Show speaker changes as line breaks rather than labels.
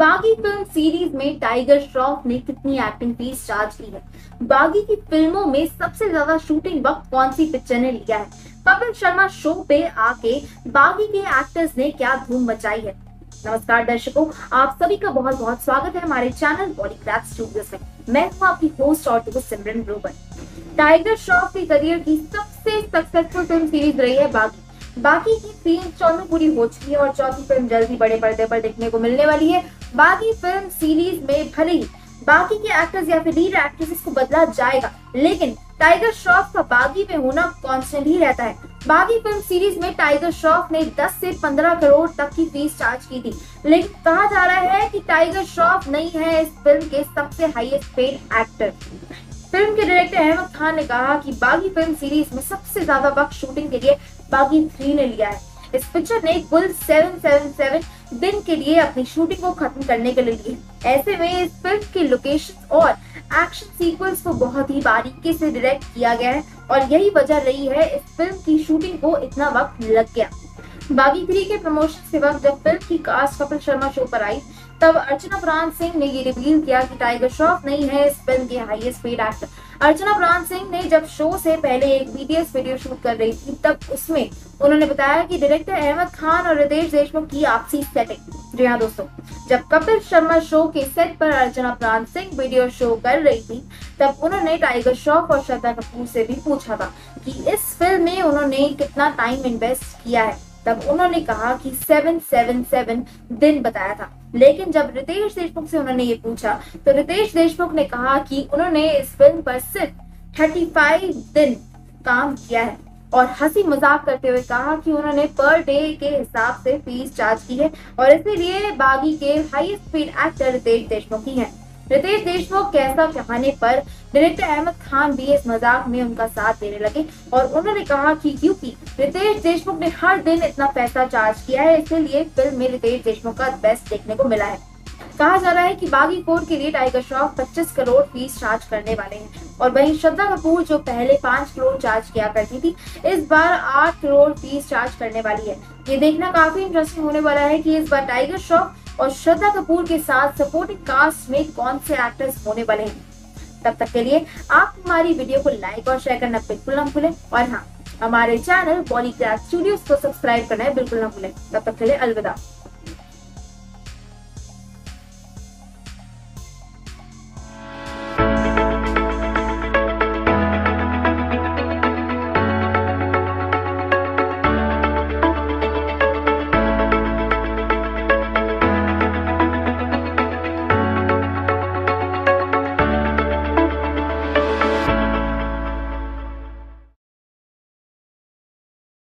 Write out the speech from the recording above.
बागी film series में Tiger Shroff ने कितनी एक्टिंग फीस चार्ज की है? बागी की फिल्मों में सबसे ज्यादा शूटिंग वक्त कौन सी पिक्चर ने लिया है? कपिल शर्मा शो पे आके बागी के एक्टर्स ने क्या धूम मचाई है? नमस्कार दर्शकों, आप सभी का बहुत बहुत स्वागत है हमारे चैनल बॉलीग्राफ स्टूडियोज में। मैं हूँ आपकी होस्ट और दोस्त सिमरन ग्रोवर। टाइगर श्रॉफ के करियर की सबसे सक्सेसफुल फिल्म सीरीज रही है बागी। बागी की 3 फिल्में पूरी हो चुकी है और चौथी फिल्म जल्दी बड़े पर्दे पर देखने को मिलने वाली है। बागी फिल्म सीरीज में भले ही बाकी के एक्टर्स या फिर लीड एक्ट्रेसेस को बदला जाएगा, लेकिन टाइगर श्रॉफ का बागी में होना कांस्टेंट ही रहता है। बागी फिल्म सीरीज में टाइगर श्रॉफ ने 10 से 15 करोड़ तक की फीस चार्ज की थी, लेकिन कहा जा रहा है कि टाइगर श्रॉफ नहीं है इस फिल्म के सबसे हाईएस्ट पेड एक्टर। फिल्म के डायरेक्टर अहमद खान ने कहा कि बागी फिल्म सीरीज में सबसे ज्यादा वक्त शूटिंग के लिए बागी 3 ने लिया है। इस पिक्चर ने कुल 777 दिन के लिए अपनी शूटिंग को खत्म करने के लिए ली। ऐसे में इस फिल्म के लोकेशन और एक्शन सीक्वेंस को बहुत ही बारीकी से डायरेक्ट किया गया है और यही वजह रही है इस फिल्म की शूटिंग को इतना वक्त लग गया। बागी 3 के प्रमोशन के वक्त जब फिल्म की कास्ट कपिल शर्मा शो पर आई, तब अर्चना प्राण सिंह ने ये रिवील किया कि टाइगर श्रॉफ नहीं है इस फिल्म के हाईएस्ट पेड एक्टर। अर्चना प्राण सिंह ने जब शो से पहले एक बीटीएस वीडियो शूट कर रही थी, तब उसमें उन्होंने बताया कि डायरेक्टर अहमद खान और रितेश देशमुख की आपसी सेटिंग। जी हाँ दोस्तों, जब कपिल शर्मा शो के सेट पर अर्चना प्राण सिंह वीडियो शो कर रही थी, तब उन्होंने टाइगर श्रॉफ और श्रद्धा कपूर से भी पूछा था कि इस फिल्म में उन्होंने कितना टाइम इन्वेस्ट किया है। तब उन्होंने कहा कि 777 दिन बताया था। लेकिन जब रितेश देशमुख से उन्होंने ये पूछा, तो रितेश देशमुख ने कहा कि उन्होंने इस फिल्म पर सिर्फ 35 दिन काम किया है और हंसी मजाक करते हुए कहा कि उन्होंने पर डे के हिसाब से फीस चार्ज की है और इसीलिए बागी के highest paid actor Riteish Deshmukh ही हैं। रितेश देशमुख के ऐसा कहने पर डायरेक्टर अहमद खान भी इस मजाक में उनका साथ देने लगे और उन्होंने कहा कि क्योंकि रितेश देशमुख ने हर दिन इतना पैसा चार्ज किया है, इसलिए फिल्म में रितेश देशमुख का बेस्ट देखने को मिला है। कहा जा रहा है कि बागी 4 के लिए Tiger Shroff 25 crore fees charge करने वाले हैं और वहीं श्रद्धा कपूर जो पहले 5 करोड़ चार्ज किया करती थी, इस बार 8 करोड़ फीस चार्ज करने वाली है। ये देखना काफी इंटरेस्टिंग होने वाला है कि इस बार टाइगर श्रॉफ और श्रद्धा कपूर के साथ सपोर्टिंग कास्ट में कौन से एक्टर्स होने वाले हैं। तब तक के लिए आप हमारी वीडियो को लाइक और शेयर करना बिल्कुल न भूलें और हाँ, हमारे चैनल बॉलीग्राफ स्टूडियोज को सब्सक्राइब करना बिल्कुल न भूलें। तब तक के लिए अलविदा।